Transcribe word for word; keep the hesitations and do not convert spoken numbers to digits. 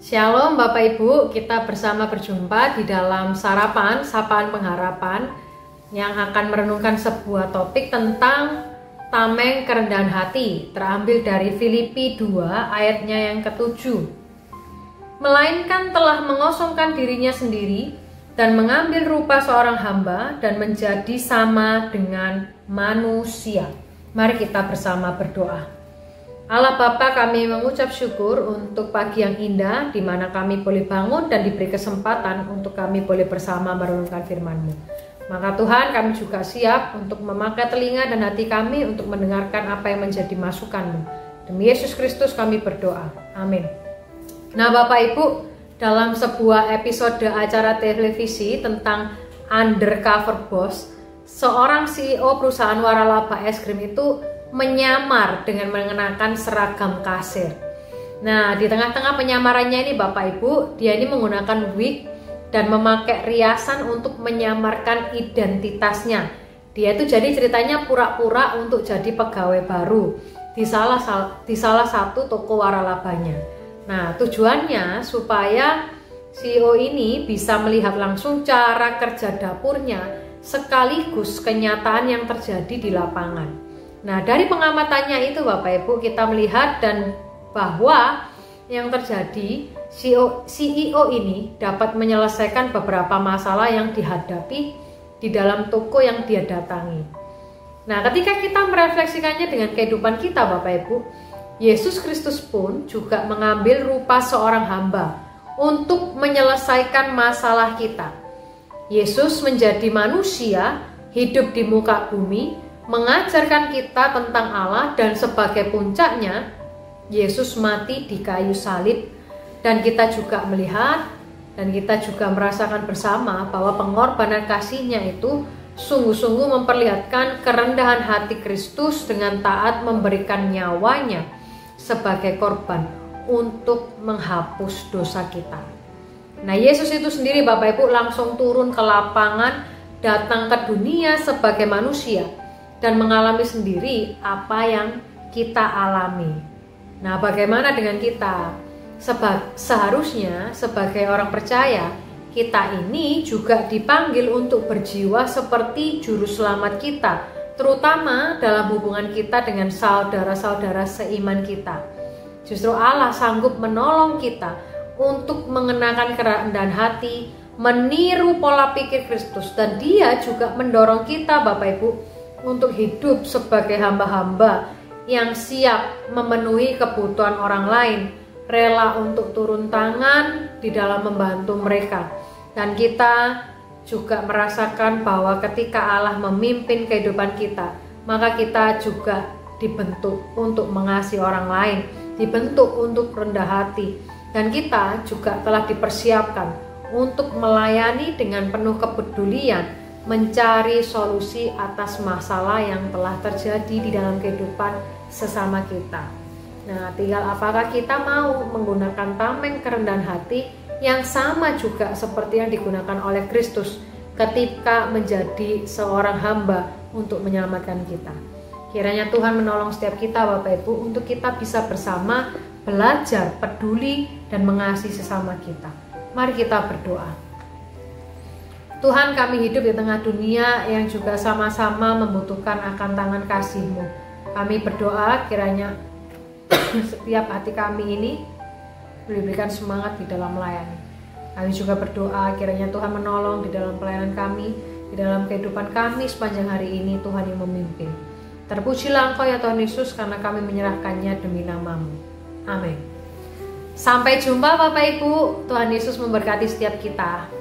Shalom Bapak Ibu, kita bersama berjumpa di dalam sarapan, sapaan pengharapan yang akan merenungkan sebuah topik tentang tameng kerendahan hati, terambil dari Filipi dua ayatnya yang ketujuh. Melainkan telah mengosongkan dirinya sendiri dan mengambil rupa seorang hamba dan menjadi sama dengan manusia. Mari kita bersama berdoa. Allah Bapa, kami mengucap syukur untuk pagi yang indah di mana kami boleh bangun dan diberi kesempatan untuk kami boleh bersama merenungkan firman-Mu. Maka Tuhan, kami juga siap untuk memakai telinga dan hati kami untuk mendengarkan apa yang menjadi masukan-Mu. Demi Yesus Kristus kami berdoa. Amin. Nah Bapak Ibu, dalam sebuah episode acara televisi tentang Undercover Boss, seorang C E O perusahaan waralaba es krim itu menyamar dengan mengenakan seragam kasir. Nah, di tengah-tengah penyamarannya ini Bapak Ibu, dia ini menggunakan wig dan memakai riasan untuk menyamarkan identitasnya. Dia itu jadi ceritanya pura-pura untuk jadi pegawai baru di salah di salah satu toko waralabanya. Nah, tujuannya supaya C E O ini bisa melihat langsung cara kerja dapurnya sekaligus kenyataan yang terjadi di lapangan. Nah, dari pengamatannya itu Bapak Ibu, kita melihat dan bahwa yang terjadi C E O ini dapat menyelesaikan beberapa masalah yang dihadapi di dalam toko yang dia datangi. Nah, ketika kita merefleksikannya dengan kehidupan kita Bapak Ibu, Yesus Kristus pun juga mengambil rupa seorang hamba untuk menyelesaikan masalah kita. Yesus menjadi manusia, hidup di muka bumi, mengajarkan kita tentang Allah, dan sebagai puncaknya Yesus mati di kayu salib. Dan kita juga melihat dan kita juga merasakan bersama bahwa pengorbanan kasihnya itu sungguh-sungguh memperlihatkan kerendahan hati Kristus dengan taat memberikan nyawanya sebagai korban untuk menghapus dosa kita. Nah, Yesus itu sendiri Bapak Ibu langsung turun ke lapangan, datang ke dunia sebagai manusia dan mengalami sendiri apa yang kita alami. Nah, bagaimana dengan kita? Seba- seharusnya sebagai orang percaya, kita ini juga dipanggil untuk berjiwa seperti juru selamat kita, terutama dalam hubungan kita dengan saudara-saudara seiman kita. Justru Allah sanggup menolong kita untuk mengenakan kerendahan hati, meniru pola pikir Kristus, dan Dia juga mendorong kita Bapak Ibu untuk hidup sebagai hamba-hamba yang siap memenuhi kebutuhan orang lain, rela untuk turun tangan di dalam membantu mereka. Dan kita juga merasakan bahwa ketika Allah memimpin kehidupan kita, maka kita juga dibentuk untuk mengasihi orang lain, dibentuk untuk rendah hati, dan kita juga telah dipersiapkan untuk melayani dengan penuh kepedulian, mencari solusi atas masalah yang telah terjadi di dalam kehidupan sesama kita. Nah, tinggal apakah kita mau menggunakan tameng kerendahan hati yang sama juga seperti yang digunakan oleh Kristus ketika menjadi seorang hamba untuk menyelamatkan kita. Kiranya Tuhan menolong setiap kita Bapak Ibu untuk kita bisa bersama belajar peduli dan mengasihi sesama kita. Mari kita berdoa. Tuhan, kami hidup di tengah dunia yang juga sama-sama membutuhkan akan tangan kasih-Mu. Kami berdoa kiranya setiap hati kami ini diberikan semangat di dalam melayani. Kami juga berdoa kiranya Tuhan menolong di dalam pelayanan kami, di dalam kehidupan kami sepanjang hari ini. Tuhan yang memimpin. Terpujilah Engkau ya Tuhan Yesus, karena kami menyerahkannya demi nama-Mu. Amin. Sampai jumpa Bapak Ibu. Tuhan Yesus memberkati setiap kita.